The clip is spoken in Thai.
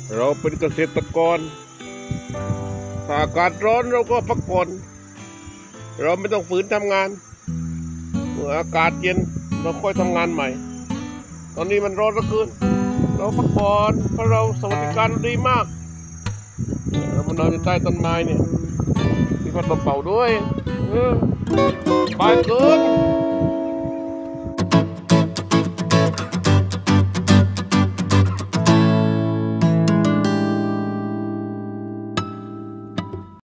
เราเป็นเกษตรกรถ้าอากาศร้อนเราก็พักผ่อนเราไม่ต้องฝืนทำงานเมื่ออากาศเย็นเราค่อยทำงานใหม่ตอนนี้มันร้อนเหลือเกินเราพักผ่อนเพราะเราสวัสดิการดีมากเรามานอนอยู่ใต้ต้นไม้เนี่ยมีพัดลมเป่าด้วยไปเกิน